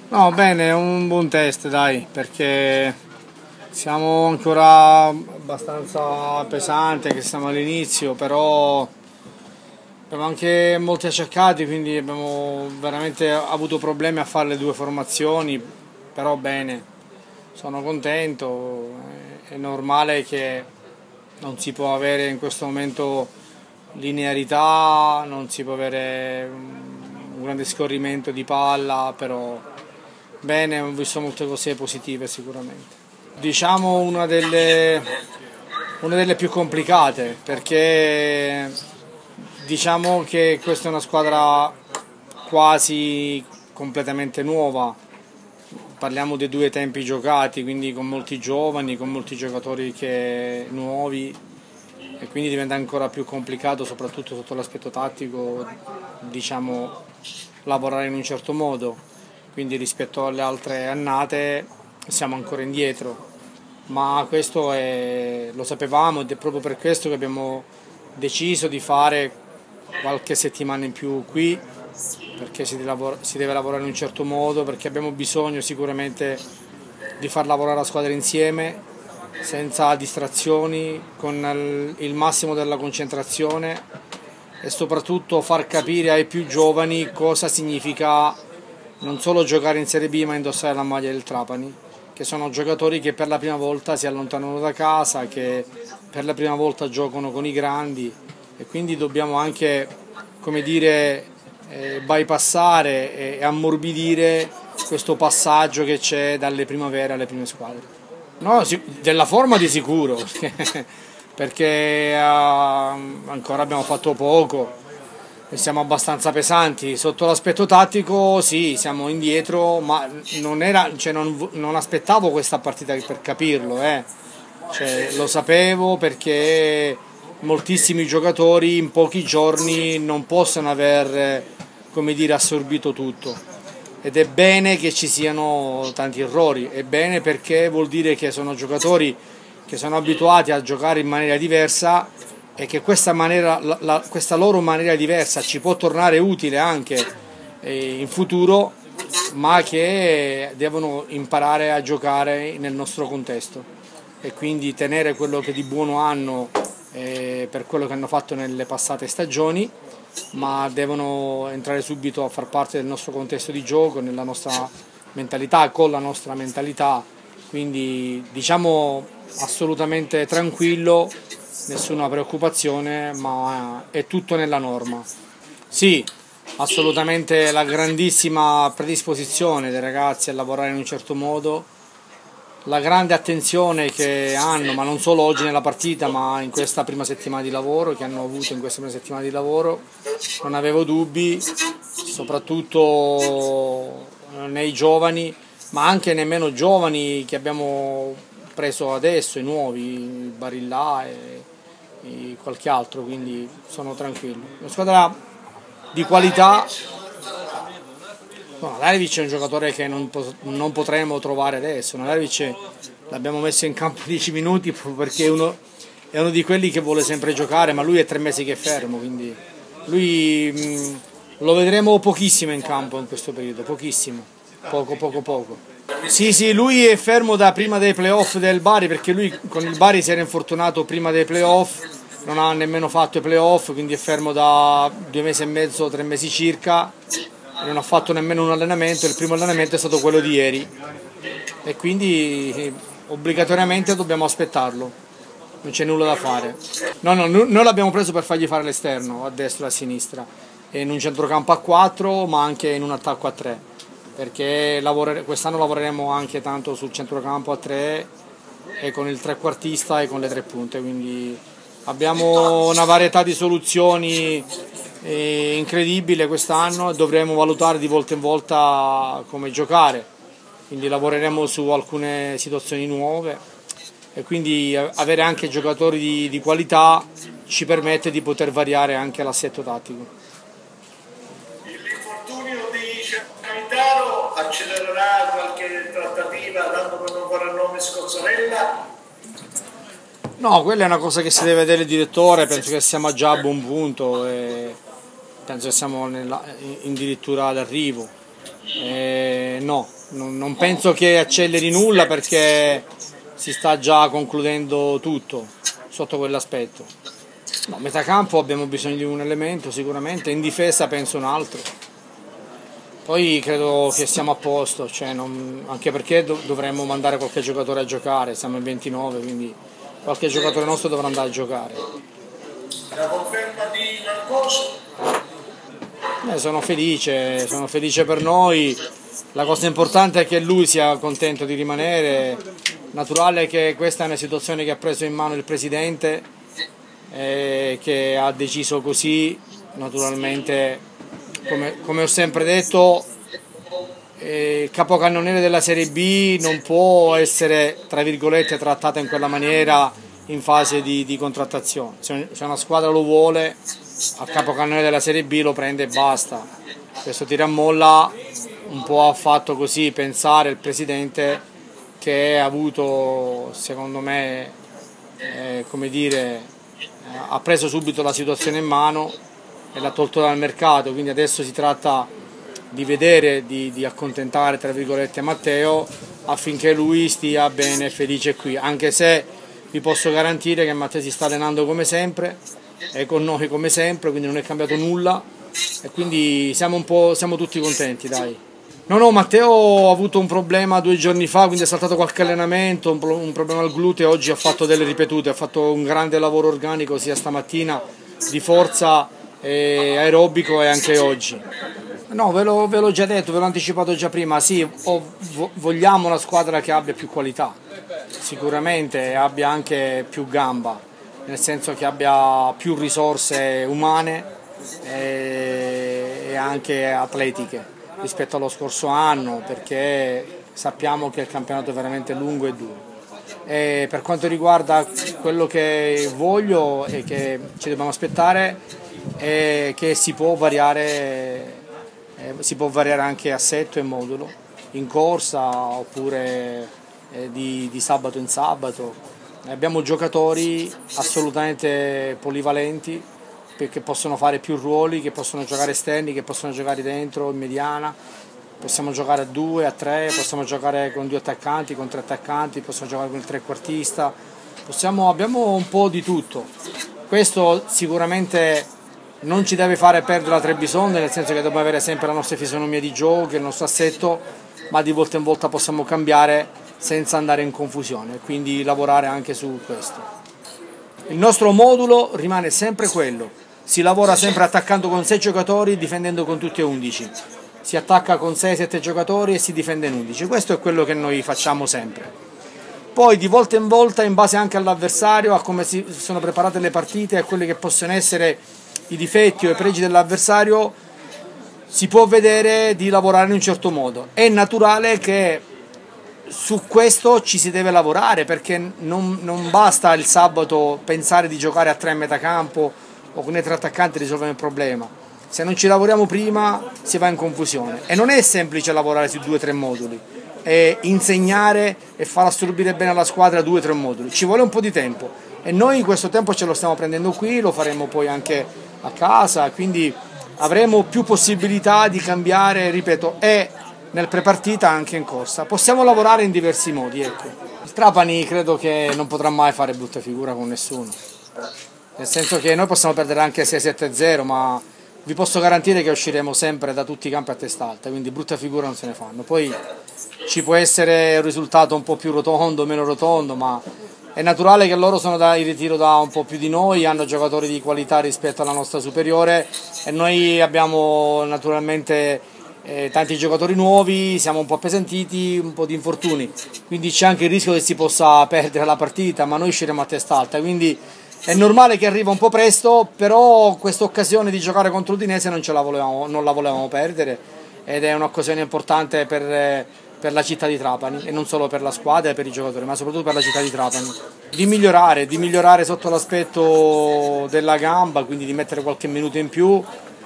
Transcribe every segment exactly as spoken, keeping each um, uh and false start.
No, bene, è un buon test, dai, perché siamo ancora abbastanza pesante, che siamo all'inizio, però abbiamo anche molti acciaccati, quindi abbiamo veramente avuto problemi a fare le due formazioni, però bene, sono contento, è normale che non si può avere in questo momento linearità, non si può avere un grande scorrimento di palla, però bene, ho visto molte cose positive sicuramente. Diciamo una delle, una delle più complicate, perché diciamo che questa è una squadra quasi completamente nuova, parliamo dei due tempi giocati, quindi con molti giovani, con molti giocatori che, nuovi, e quindi diventa ancora più complicato, soprattutto sotto l'aspetto tattico, diciamo, lavorare in un certo modo. Quindi rispetto alle altre annate siamo ancora indietro, ma questo è, lo sapevamo ed è proprio per questo che abbiamo deciso di fare qualche settimana in più qui, perché si deve, lavora, si deve lavorare in un certo modo, perché abbiamo bisogno sicuramente di far lavorare la squadra insieme, senza distrazioni, con il massimo della concentrazione e soprattutto far capire ai più giovani cosa significa non solo giocare in Serie B ma indossare la maglia del Trapani, che sono giocatori che per la prima volta si allontanano da casa, che per la prima volta giocano con i grandi, e quindi dobbiamo anche, come dire, eh, bypassare e ammorbidire questo passaggio che c'è dalle primavere alle prime squadre. No, della forma di sicuro, perché uh, ancora abbiamo fatto poco e siamo abbastanza pesanti. Sotto l'aspetto tattico sì, siamo indietro, ma non, era, cioè non, non aspettavo questa partita per capirlo, eh. Cioè, lo sapevo perché moltissimi giocatori in pochi giorni non possono aver, come dire, assorbito tutto, ed è bene che ci siano tanti errori, è bene perché vuol dire che sono giocatori che sono abituati a giocare in maniera diversa e che questa, maniera, la, la, questa loro maniera diversa ci può tornare utile anche eh, in futuro, ma che devono imparare a giocare nel nostro contesto e quindi tenere quello che di buono hanno eh, per quello che hanno fatto nelle passate stagioni, ma devono entrare subito a far parte del nostro contesto di gioco, nella nostra mentalità, con la nostra mentalità, quindi diciamo assolutamente tranquillo, nessuna preoccupazione, ma è tutto nella norma. Sì, assolutamente la grandissima predisposizione dei ragazzi a lavorare in un certo modo, la grande attenzione che hanno, ma non solo oggi nella partita, ma in questa prima settimana di lavoro, che hanno avuto in questa prima settimana di lavoro, non avevo dubbi, soprattutto nei giovani, ma anche nei meno giovani che abbiamo preso adesso, i nuovi, Barillà e, e qualche altro, quindi sono tranquillo. Una squadra di qualità. No, Nalevic è un giocatore che non, non potremo trovare adesso. Nalevic l'abbiamo messo in campo dieci minuti perché è uno, è uno di quelli che vuole sempre giocare, ma lui è tre mesi che è fermo, quindi lui mh, lo vedremo pochissimo in campo in questo periodo, pochissimo, poco poco poco. Sì, sì, lui è fermo da prima dei playoff del Bari, perché lui con il Bari si era infortunato prima dei playoff, non ha nemmeno fatto i playoff, quindi è fermo da due mesi e mezzo, tre mesi circa. Non ha fatto nemmeno un allenamento, il primo allenamento è stato quello di ieri e quindi obbligatoriamente dobbiamo aspettarlo, non c'è nulla da fare. No, no, noi l'abbiamo preso per fargli fare l'esterno, a destra e a sinistra, e in un centrocampo a quattro ma anche in un attacco a tre, perché quest'anno lavoreremo anche tanto sul centrocampo a tre e con il trequartista e con le tre punte, quindi abbiamo una varietà di soluzioni è incredibile quest'anno e dovremo valutare di volta in volta come giocare, quindi lavoreremo su alcune situazioni nuove e quindi avere anche giocatori di, di qualità ci permette di poter variare anche l'assetto tattico. L'infortunio di Cimitaro accelererà qualche trattativa dando per non fare il nome Scozzarella? No, quella è una cosa che si deve vedere il direttore, penso che siamo già a buon punto e penso che siamo nella, addirittura d'arrivo, Eh, no, non, non penso che acceleri nulla perché si sta già concludendo tutto sotto quell'aspetto. No, metacampo abbiamo bisogno di un elemento sicuramente, in difesa penso un altro. Poi credo che siamo a posto, cioè non, anche perché do, dovremmo mandare qualche giocatore a giocare, siamo in ventinove, quindi qualche giocatore nostro dovrà andare a giocare. La conferma di Narcoso? Eh, sono felice, sono felice per noi, la cosa importante è che lui sia contento di rimanere, naturale che questa è una situazione che ha preso in mano il presidente, eh, che ha deciso così, naturalmente come, come ho sempre detto eh, il capocannoniere della Serie B non può essere tra virgolette trattato in quella maniera in fase di, di contrattazione, se, se una squadra lo vuole a capocannoniere della Serie B lo prende e basta. Questo tira a molla un po' ha fatto così pensare il presidente, che ha avuto secondo me eh, come dire eh, ha preso subito la situazione in mano e l'ha tolto dal mercato, quindi adesso si tratta di vedere, di, di accontentare tra virgolette Matteo affinché lui stia bene e felice qui, anche se vi posso garantire che Matteo si sta allenando come sempre, è con noi come sempre, quindi non è cambiato nulla e quindi siamo un po', siamo tutti contenti, dai. No, no, Matteo ha avuto un problema due giorni fa, quindi ha saltato qualche allenamento, un, pro, un problema al gluteo, oggi ha fatto delle ripetute, ha fatto un grande lavoro organico sia stamattina di forza e aerobico e anche oggi. No, ve l'ho, ve l'ho già detto, ve l'ho anticipato già prima, sì, ho, vogliamo una squadra che abbia più qualità, sicuramente abbia anche più gamba, nel senso che abbia più risorse umane e, e anche atletiche rispetto allo scorso anno, perché sappiamo che il campionato è veramente lungo e duro. E per quanto riguarda quello che voglio e che ci dobbiamo aspettare è che si può variare, eh, si può variare anche assetto e modulo in corsa oppure eh, di, di sabato in sabato. Abbiamo giocatori assolutamente polivalenti che possono fare più ruoli, che possono giocare esterni, che possono giocare dentro, in mediana, possiamo giocare a due, a tre, possiamo giocare con due attaccanti, con tre attaccanti, possiamo giocare con il trequartista, possiamo, abbiamo un po' di tutto. Questo sicuramente non ci deve fare perdere la Trebisonda, nel senso che dobbiamo avere sempre la nostra fisionomia di gioco, il nostro assetto, ma di volta in volta possiamo cambiare senza andare in confusione, quindi lavorare anche su questo. Il nostro modulo rimane sempre quello. Si lavora sempre attaccando con sei giocatori, difendendo con tutti e undici. Si attacca con sei sette giocatori e si difende in undici. Questo è quello che noi facciamo sempre. Poi di volta in volta, in base anche all'avversario, a come si sono preparate le partite, a quelli che possono essere i difetti o i pregi dell'avversario, si può vedere di lavorare in un certo modo. È naturale che su questo ci si deve lavorare, perché non, non basta il sabato pensare di giocare a tre a metà campo o con i tre attaccanti risolvere il problema. Se non ci lavoriamo prima si va in confusione e non è semplice lavorare su due o tre moduli, è insegnare e far assorbire bene alla squadra due o tre moduli, ci vuole un po' di tempo e noi questo tempo ce lo stiamo prendendo qui, lo faremo poi anche a casa, quindi avremo più possibilità di cambiare, ripeto, e nel prepartita anche in corsa. Possiamo lavorare in diversi modi, ecco. Il Trapani credo che non potrà mai fare brutta figura con nessuno, nel senso che noi possiamo perdere anche sei sette zero, ma vi posso garantire che usciremo sempre da tutti i campi a testa alta, quindi brutta figura non se ne fanno. Poi ci può essere un risultato un po' più rotondo, meno rotondo, ma è naturale che loro sono da, in ritiro da un po' più di noi, hanno giocatori di qualità rispetto alla nostra superiore e noi abbiamo naturalmente eh, tanti giocatori nuovi, siamo un po' appesantiti, un po' di infortuni, quindi c'è anche il rischio che si possa perdere la partita, ma noi usciremo a testa alta, quindi è normale che arriva un po' presto, però questa occasione di giocare contro l'Udinese non, ce la volevamo, non la volevamo perdere ed è un'occasione importante per, per la città di Trapani e non solo per la squadra e per i giocatori, ma soprattutto per la città di Trapani. Di migliorare, di migliorare sotto l'aspetto della gamba, quindi di mettere qualche minuto in più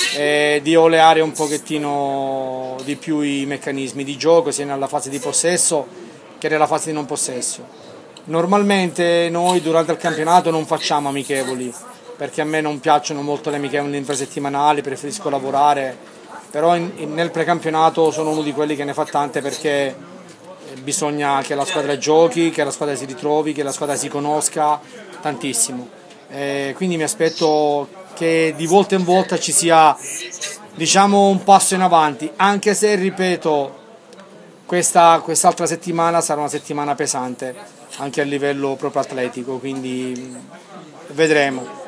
e di oleare un pochettino di più i meccanismi di gioco sia nella fase di possesso che nella fase di non possesso. Normalmente noi durante il campionato non facciamo amichevoli, perché a me non piacciono molto le amichevoli infrasettimanali, preferisco lavorare però in, in, nel precampionato sono uno di quelli che ne fa tante, perché bisogna che la squadra giochi, che la squadra si ritrovi, che la squadra si conosca tantissimo. E quindi mi aspetto che di volta in volta ci sia, diciamo, un passo in avanti, anche se, ripeto, questa, quest'altra settimana sarà una settimana pesante anche a livello proprio atletico, quindi vedremo.